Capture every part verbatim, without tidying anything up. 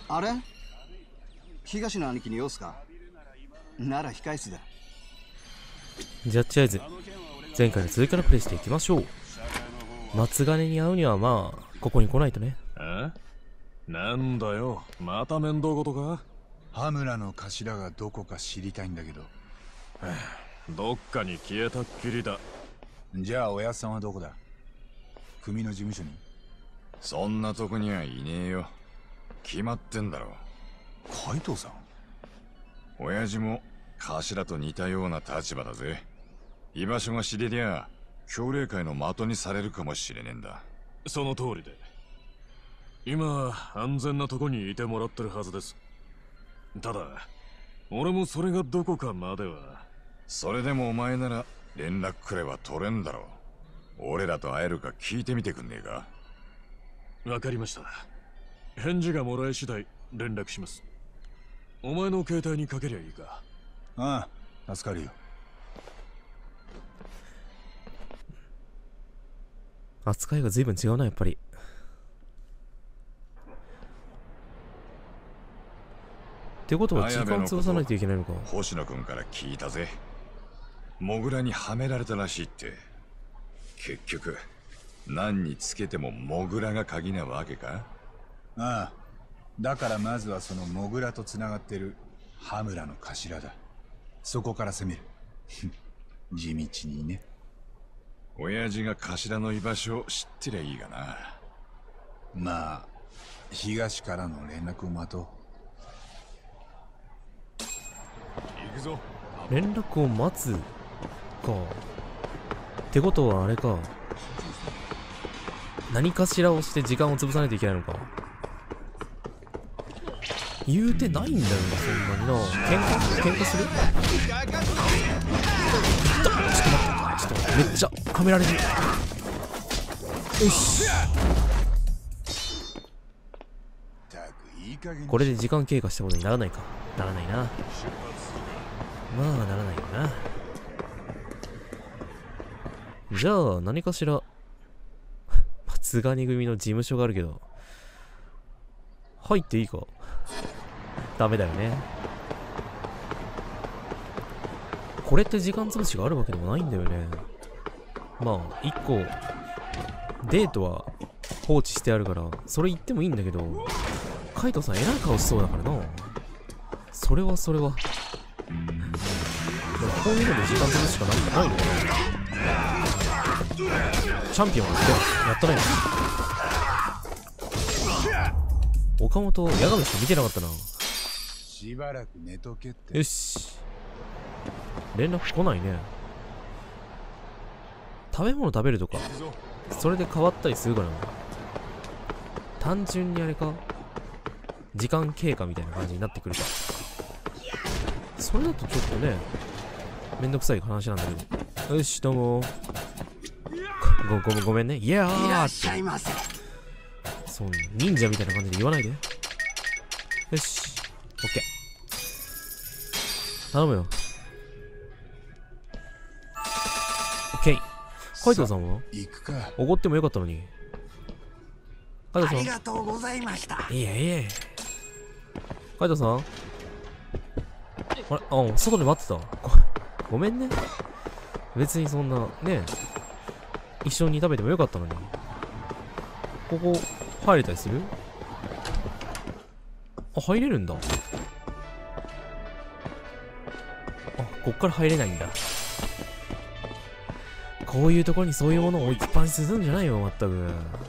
あれ、東の兄貴に用すか？なら控室だ。 じゃあとりあえず前回の続きからプレイしていきましょう。松金に会うにはまあここに来ないとね。 え？なんだよ、また面倒事か？ 羽村の頭がどこか知りたいんだけど。 どっかに消えたっきりだ。 じゃあおやっさんはどこだ？組の事務所に？ そんなとこにはいねえよ。決まってんだろ。 海藤さん？ 親父も頭と似たような立場だぜ。居場所が知れりゃ協励会の的にされるかもしれねえんだ。 その通りで、今安全なとこにいてもらってるはずです。ただ俺もそれがどこかまでは。 それでもお前なら連絡くれば取れんだろう。俺らと会えるか聞いてみてくんねえか？ わかりました。返事がもらえ次第連絡します。お前の携帯にかけりゃいいか？ ああ、助かるよ。 扱いが随分違うな、やっぱり。ってことは時間潰さないといけないのか。 星野君から聞いたぜ。モグラにはめられたらしいって。結局何につけてもモグラが鍵なわけか？ ああ、だからまずはそのモグラとつながってる羽村の頭だ。そこから攻める。地道にね。 親父が頭の居場所を知ってりゃいいがな。 まあ東からの連絡を待とう。 行くぞ。 連絡を待つか。ってことはあれか、何かしらをして時間を潰さないといけないのか。言うてないんだよな、そんなにな。喧嘩喧嘩する？いったちょっと待って、ちょっと待って、めっちゃはめられる。よし、これで時間経過したことにならないか。ならないな。まあならないよな。じゃあ何かしら松金組の事務所があるけど入っていいか？ダメだよね。これって時間潰しがあるわけでもないんだよね。まあ一個デートは放置してあるからそれ言ってもいいんだけど、カイトさん偉い顔しそうだからな。それはそれはこういうので時間潰すしかないんじゃないのかな。チャンピオンはやったないの。岡本ヤガメしか見てなかったな。 しばらく寝とけって。 よし、連絡来ないね。食べ物食べるとかそれで変わったりするかな。単純にあれか、時間経過みたいな感じになってくるか。それだとちょっとねめんどくさい話なんだけど。よし、どうもごごごめんね。いやー、いらっしゃいませ。そう忍者みたいな感じで言わないで。よし、オッケー、頼むよ。オッケー。カイトさんは行くか。 おごってもよかったのに。カイトさん、 ありがとうございました。 いえいえ。カイトさん、あれ、あ、外で待ってた。ご、ごめんね。別にそんなね、一緒に食べてもよかったのに。ここ入れたりする？あ、入れるんだ。あ、こっから入れないんだ。こういうところにそういうものを置きっぱなしするんじゃないよ、まったく。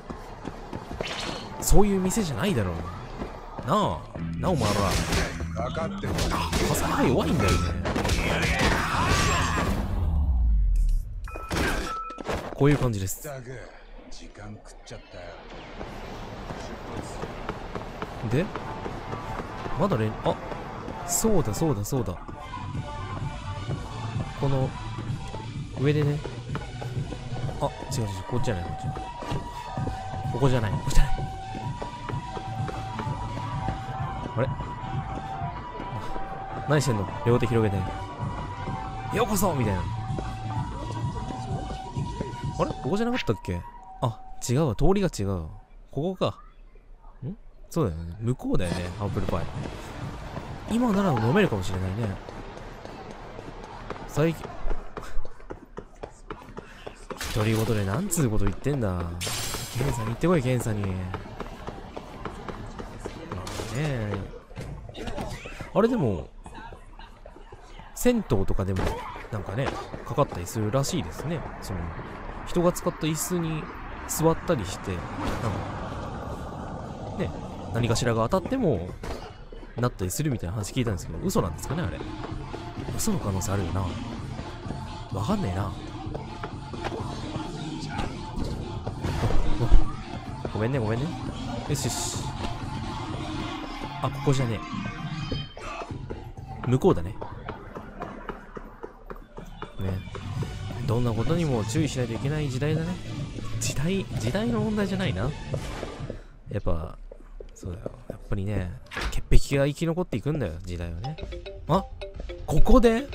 そういう店じゃないだろう。なあ、なあお前ら。 分かってる。 火災が弱いんだよね。こういう感じです。 だく時間食っちゃったよ。 でまだ連、あ、そうだそうだそうだ、この上でね、あ、違う違う、こっちじゃない、こっち、ここじゃない、ここじゃない。あれ、何してんの？両手広げてようこそみたいな。あれ、ここじゃなかったっけ？あ、違うわ、通りが違う。ここか。ん？ そうだよね。向こうだよね、アップルパイ。今なら飲めるかもしれないね。最近、独り言でなんつうこと言ってんだ。ケンさんに行ってこい、ケンさんに。まあね。あれでも、銭湯とかでも、なんかね、かかったりするらしいですね。その、人が使った椅子に座ったりして、なんか、ね、何かしらが当たっても、なったりするみたいな話聞いたんですけど、嘘なんですかね、あれ。嘘の可能性あるよな。わかんねえな。ごめんね、ごめんね。よしよし。あ、ここじゃねえ。向こうだね。ね。どんなことにも注意しないといけない時代だね。時代、時代の問題じゃないな。やっぱ、そうだよ。やっぱりね、潔癖が生き残っていくんだよ、時代はね。あ、ここで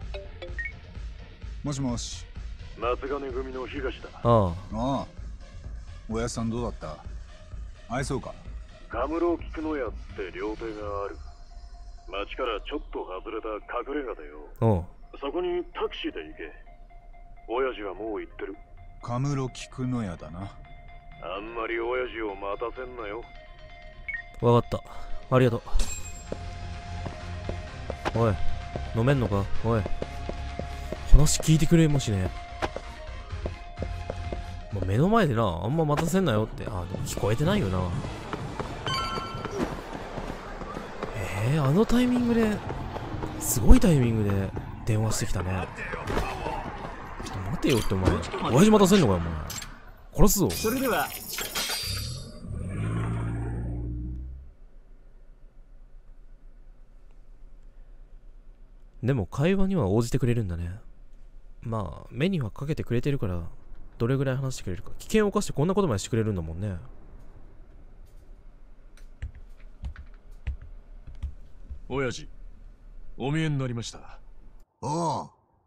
もしもし。 松金組の東だ。 あああ。おやさんどうだった？愛そうか？ カムロ菊の屋って料亭がある。町からちょっと外れた隠れ家だよ。 あ、うん。 そこにタクシーで行け。親父はもう行ってる。 カムロ菊の屋だな。 あんまり親父を待たせんなよ。 わかった。ありがとう。おい、飲めんのか？おい。話聞いてくれもしね。もう目の前でな、あんま待たせんなよって。あ、でも聞こえてないよな。えー、あのタイミングで、すごいタイミングで電話してきたね。ちょっと待てよってお前。親父待たせんのかよ、お前。殺すぞ。 それではでも会話には応じてくれるんだね。まあ、目にはかけてくれてるから、どれぐらい話してくれるか。危険を冒してこんなことまでしてくれるんだもんね。 親父、お見えになりました。 おう。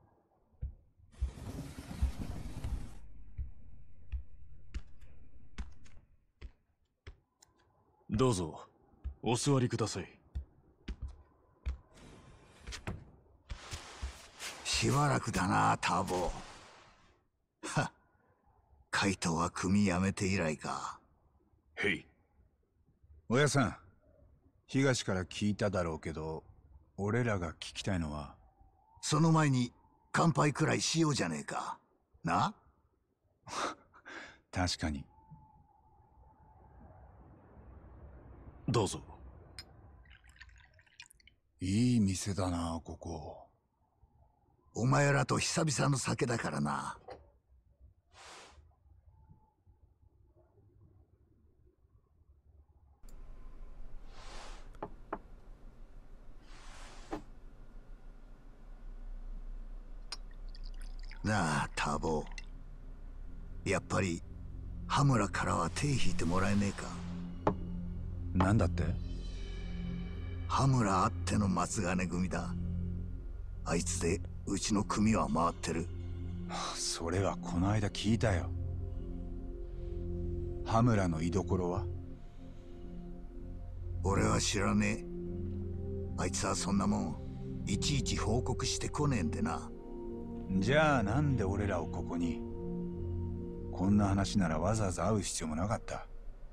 どうぞ、お座りください。 しばらくだな、ターボ。はっ。カイトは組辞めて以来か。 へい。 おやさん、東から聞いただろうけど、俺らが聞きたいのは。 その前に乾杯くらいしようじゃねえか。な？ 確かに。 どうぞ。 いい店だな、ここ。 お前らと久々の酒だからな。なあ、ターボ。やっぱり、羽村からは手引いてもらえねえか。 なんだって？ 羽村あっての松金組だ。あいつでうちの組は回ってる。 それはこの間聞いたよ。羽村の居所は？ 俺は知らねえ。あいつはそんなもんいちいち報告してこねえんでな。 じゃあなんで俺らをここに？こんな話ならわざわざ会う必要もなかった。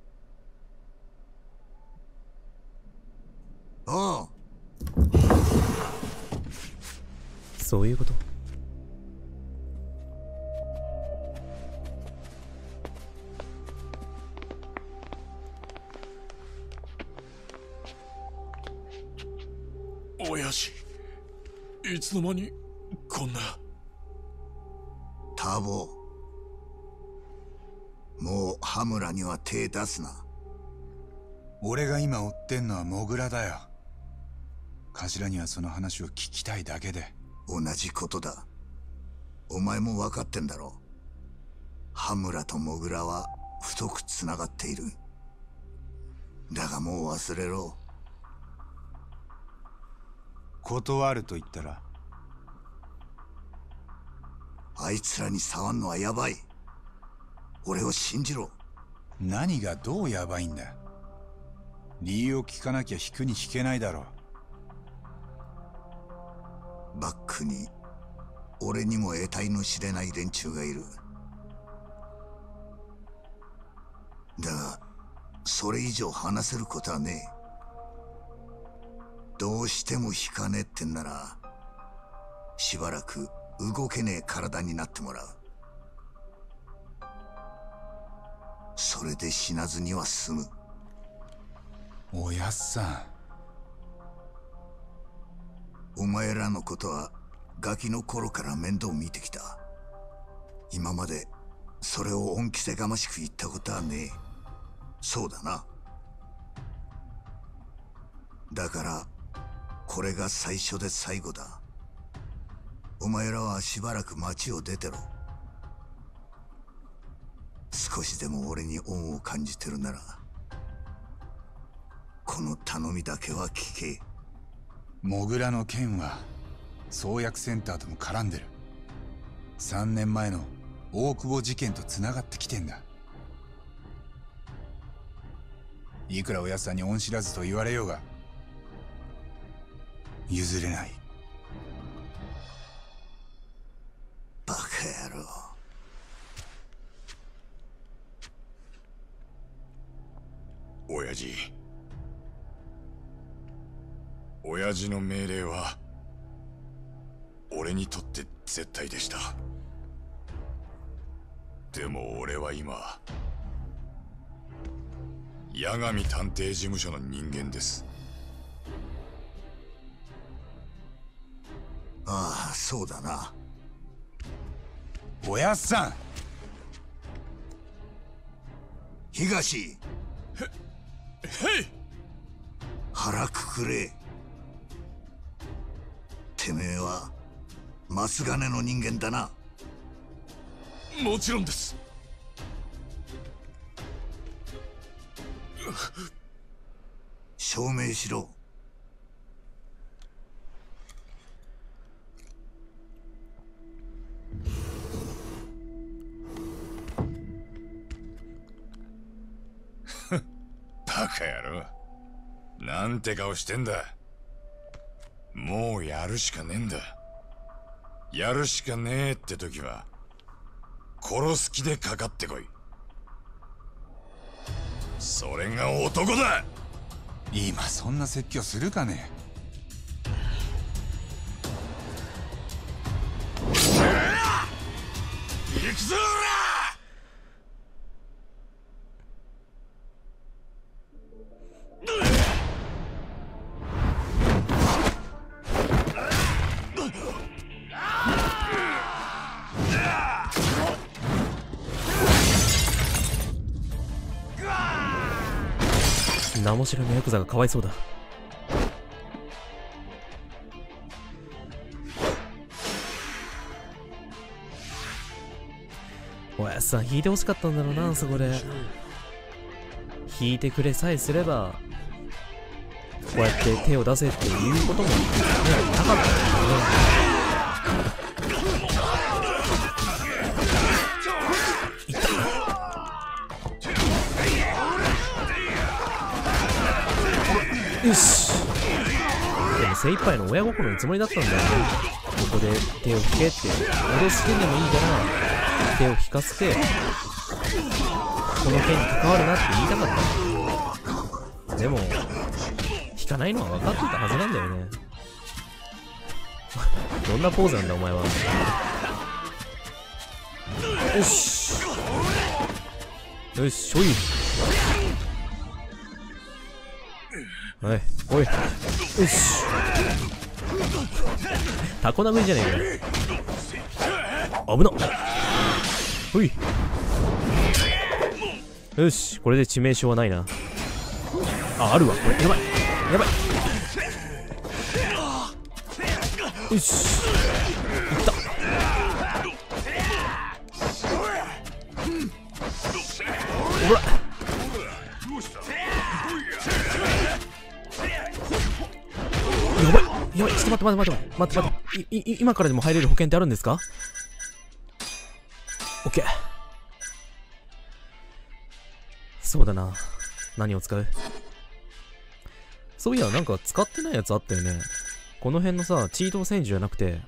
おう。 そういうこと。 親父、いつの間にこんな。 ターボ、もう羽村には手出すな。 俺が今追ってんのはモグラだよ。頭にはその話を聞きたいだけで。 同じことだ。お前も分かってんだろ。羽村とモグラは太くつながっている。だがもう忘れろ。 断ると言ったら？ あいつらに触んのはヤバい。俺を信じろ。 何がどうヤバいんだ？ 理由を聞かなきゃ引くに引けないだろう。バックに俺にも得体の知れない連中がいる。だがそれ以上話せることはねえ。どうしても引かねえってんならしばらく動けねえ体になってもらう。それで死なずには済む。 おやっさん、お前らのことはガキの頃から面倒見てきた。今までそれを恩着せがましく言ったことはねえ。そうだな。だからこれが最初で最後だ。お前らはしばらく町を出てろ。少しでも俺に恩を感じてるならこの頼みだけは聞け。 モグラの件は創薬センターとも絡んでる。さんねんまえの大久保事件とつながってきてんだ。いくらおやっさんに恩知らずと言われようが譲れない。 バカ野郎。 親父、親父の命令は俺にとって絶対でした。でも俺は今八神探偵事務所の人間です。 ああ、そうだな。 おやっさん、 東。へ、 へい。 腹くくれ。てめえは松金の人間だな。 もちろんです。 証明しろ。 バカ野郎、なんて顔してんだ。もうやるしかねえんだ。やるしかねえって時は殺す気でかかってこい。それが男だ。 今そんな説教するかね。 行くぞ名も知らぬヤクザがかわいそうだ。おやっさん引いてほしかったんだろうな。そこで引いてくれさえすればこうやって手を出せっていうことも、ね、なかったんだよね。よし。でも精一杯の親心のつもりだったんだよね。ここで手を引けって脅してんでもいいから手を引かせてこの件に関わるなって言いたかったんだ。でも引かないのは分かってたはずなんだよね。どんなポーズなんだお前は。よしよし、おいはい、おい、よし。タコ殴りじゃねえかよ。危なっ。ほい。よし、これで致命傷はないな。あ、あるわ、これ。やばい。やばい。よし。いった。ほら。やばいやばい、ちょっと待って待って待って待って待って、いい今からでも入れる保険ってあるんですか？オッケー。そうだな、何を使う？ そういや、なんか使ってないやつあったよね。この辺のさ、チート戦術じゃなくて、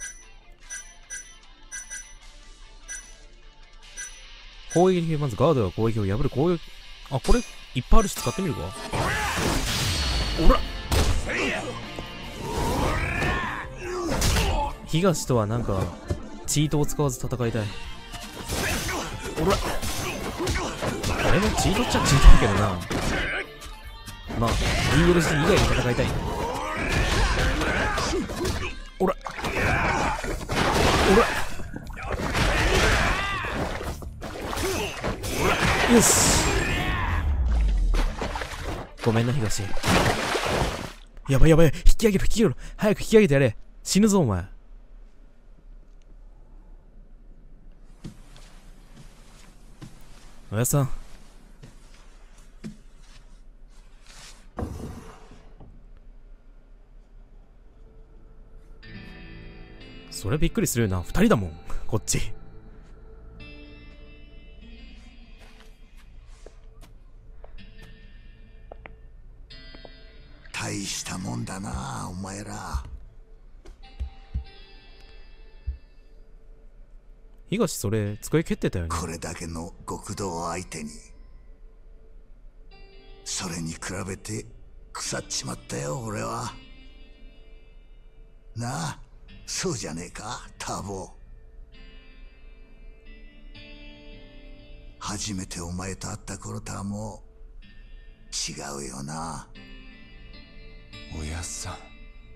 攻撃でまずガードが攻撃を破る攻撃。あ、これいっぱいあるし使ってみるか。おら東とはなんかチートを使わず戦いたい。おらあれもチートっちゃチートだけどな。まあ ディーエルシー 以外で戦いたい。おらおらよし、ごめんな東。やばいやばい、引き上げろ引き上げろ、早く引き上げてやれ。死ぬぞお前。おやさん、それびっくりするよな、二人だもんこっち。 大したもんだなお前ら。 東、それ机蹴ってたよね。 これだけの極道相手に、それに比べて腐っちまったよ俺は。なあ、そうじゃねえかターボ。初めてお前と会った頃とはもう違うよな。 おやっさん。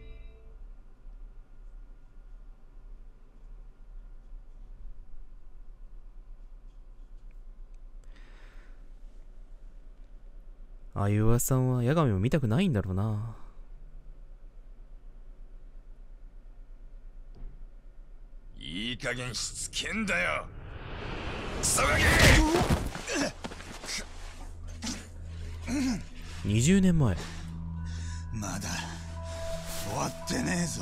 ああいうおやさんは八神を見たくないんだろうな。 いい加減しつけんだよクソガキ。 にじゅうねんまえ。 まだ終わってねえぞ。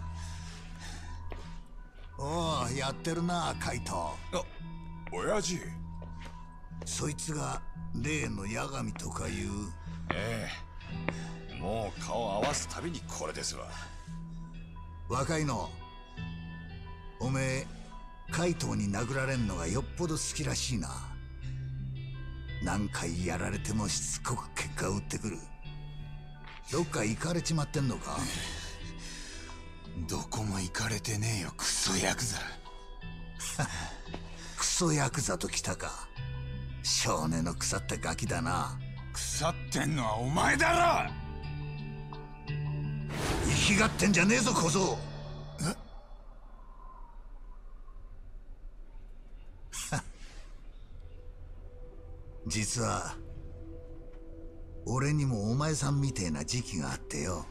おお、やってるなカイト。 あ、親父。 そいつが例の八神とかいう。 ええ、もう顔合わすたびにこれですわ。 若いの、おめえ怪盗に殴られんのがよっぽど好きらしいな。何回やられてもしつこく結果を打ってくる。どっか行かれちまってんのか。 どこも行かれてねえよクソヤクザ。 クソヤクザときたか。少年の腐ったガキだな。 腐ってんのはお前だろ。 生きがってんじゃねえぞ小僧。実は俺にもお前さんみてえな時期があってよ。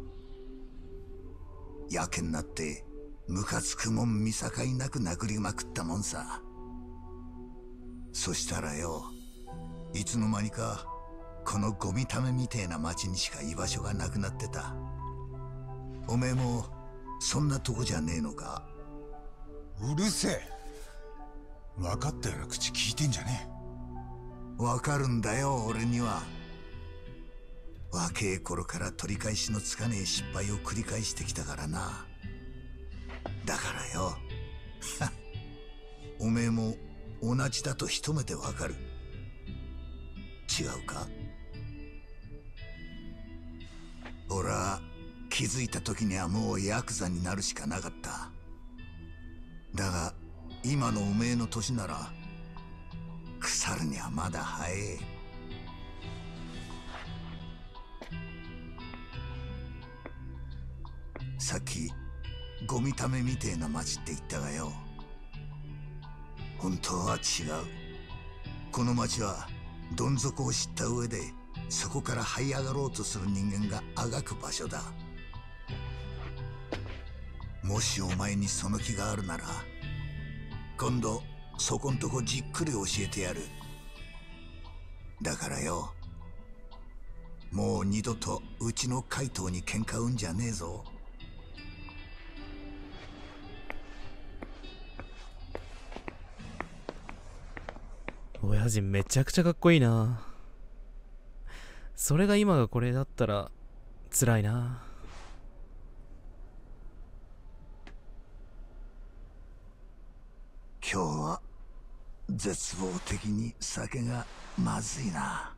やけになってムカつくもん見境なく殴りまくったもんさ。そしたらよ、いつの間にかこのゴミためみてえな町にしか居場所がなくなってた。おめえもそんなとこじゃねえのか。 うるせえ。分かったような口聞いてんじゃねえ。 わかるんだよ俺には。若え頃から取り返しのつかねえ失敗を繰り返してきたからな。だからよおめえも同じだと一目でわかる。違うか。俺は気づいた時にはもうヤクザになるしかなかった。だが今のおめえの年なら腐るにはまだ早え。さっきゴミためみてえな町って言ったがよ、本当は違う。この町はどん底を知った上でそこから這い上がろうとする人間があがく場所だ。もしお前にその気があるなら今度そこんとこじっくり教えてやる。だからよ、もう二度とうちの怪盗に喧嘩うんじゃねえぞ。 親父めちゃくちゃかっこいいな。それが今がこれだったら辛いな。 今日は絶望的に酒がまずいな。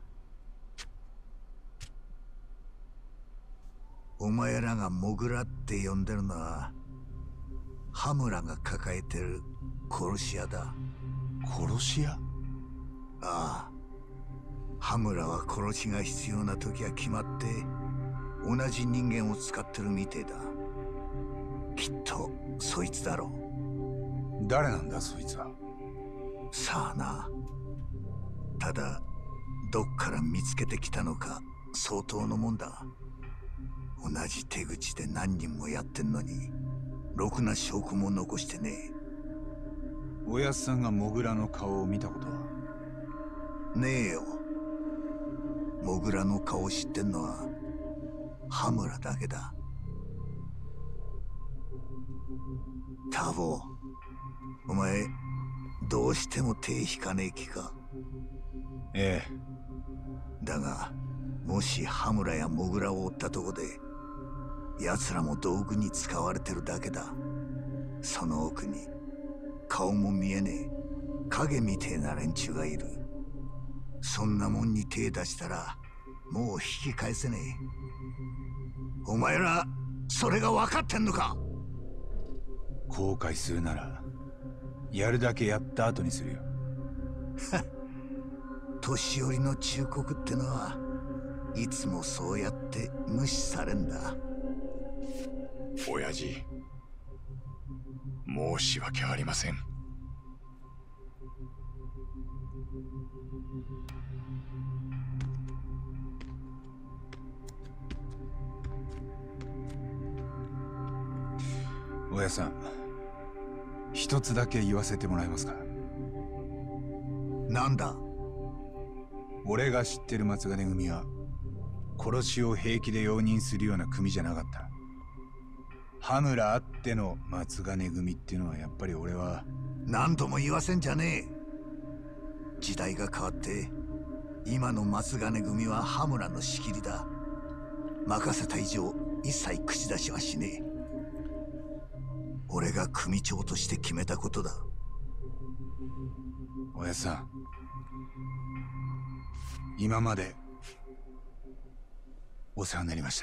お前らがモグラって呼んでるのは羽村が抱えてる殺し屋だ。 殺し屋？ ああ、羽村は殺しが必要な時は決まって同じ人間を使ってるみてえだ。きっとそいつだろう。 誰なんだそいつは。 さあな。ただどっから見つけてきたのか相当のもんだ。同じ手口で何人もやってんのにろくな証拠も残してねおやっさんがモグラの顔を見たことは？ え。ねえよ。モグラの顔を知ってんのは羽村だけだ。タボ、お前どうしても手引かねえ気か？ ええ。 だがもし羽村やモグラを追ったとこで奴らも道具に使われてるだけだ。その奥に顔も見えねえ影みてえな連中がいる。そんなもんに手出したらもう引き返せねえ。お前らそれが分かってんのか？ 後悔するならやるだけやった後にするよ。 年寄りの忠告ってのはいつもそうやって無視されんだ。 親父、申し訳ありません。 親さん、一つだけ言わせてもらえますか？ なんだ？ 俺が知ってる松金組は殺しを平気で容認するような組じゃなかった。羽村あっての松金組っていうのはやっぱり俺は。 何度も言わせんじゃねえ。時代が変わって今の松金組は羽村の仕切りだ。任せた以上一切口出しはしねえ。俺が組長として決めたことだ。 親さん、今までお世話になりました。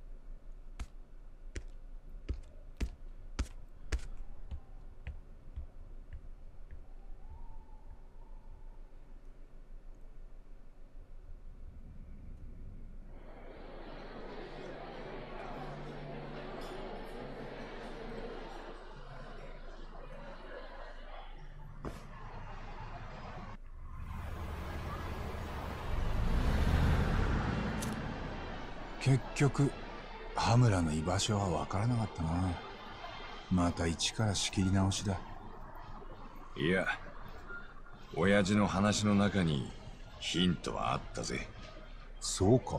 結局羽村の居場所は分からなかったな。また一から仕切り直しだ。 いや、親父の話の中にヒントはあったぜ。 そうか。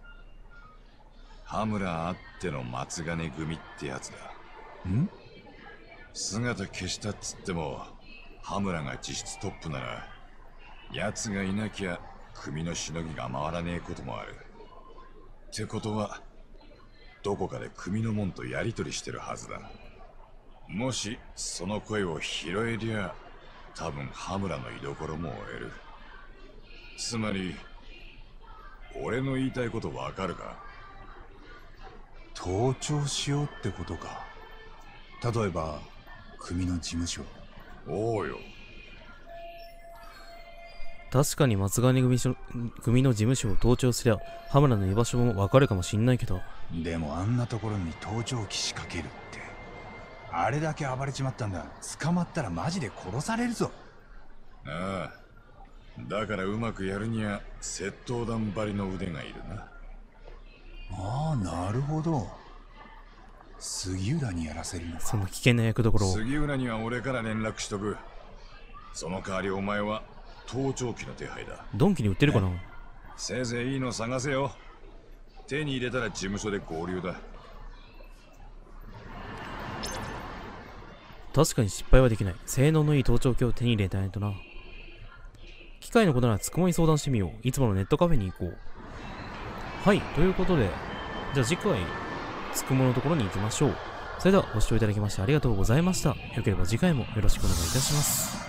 羽村あっての松金組ってやつだ。 ん？ 姿消したっつっても羽村が実質トップなら奴がいなきゃ組のしのぎが回らねえこともある。ってことはどこかで組の門とやり取りしてるはずだ。もしその声を拾えりゃ多分羽村の居所も追える。つまり俺の言いたいことわかるか？ 盗聴しようってことか。例えば組の事務所。 おうよ。 確かに松金組所組の事務所を盗聴すりゃ羽村の居場所もわかるかもしんないけど。 でもあんなところに盗聴器仕掛けるって、あれだけ暴れちまったんだ。捕まったらマジで殺されるぞ。 ああ、だからうまくやるには窃盗団張りの腕がいるな。 ああ、なるほど。杉浦にやらせるのか。 その危険な役どころを。 杉浦には俺から連絡しとく。その代わりお前は盗聴器の手配だ。 ドンキに売ってるかな？ せいぜいいいの探せよ。手に入れたら事務所で合流だ。 確かに失敗はできない。性能のいい盗聴器を手に入れたいとな。機械のことならつくもに相談してみよう。いつものネットカフェに行こう。はい、ということでじゃあ次回、つくものところに行きましょう。それではご視聴いただきましてありがとうございました。よければ次回もよろしくお願いいたします。